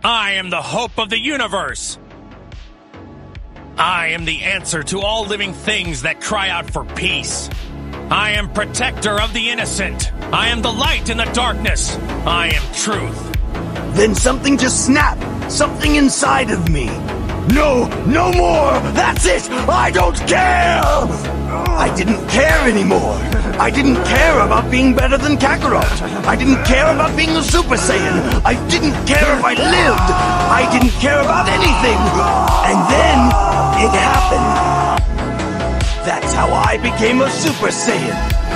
I am the hope of the universe. I am the answer to all living things that cry out for peace. I am protector of the innocent. I am the light in the darkness. I am truth. Then something just snapped. Something inside of me. No, no more! That's it! I don't care! I didn't care anymore. I didn't care about being better than Kakarot. I didn't care about being a Super Saiyan. I didn't care if I lived. I didn't care about anything. And then it happened. That's how I became a Super Saiyan.